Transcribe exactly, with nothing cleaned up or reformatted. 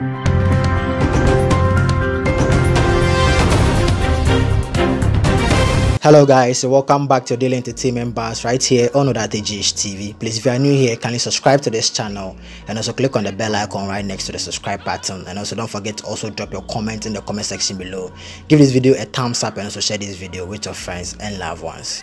Hello guys, so welcome back to Daily Entertainment Bars right here on Odate G H T V. Please, if you are new here, kindly subscribe to this channel and also click on the bell icon right next to the subscribe button. And also don't forget to also drop your comment in the comment section below. Give this video a thumbs up and also share this video with your friends and loved ones.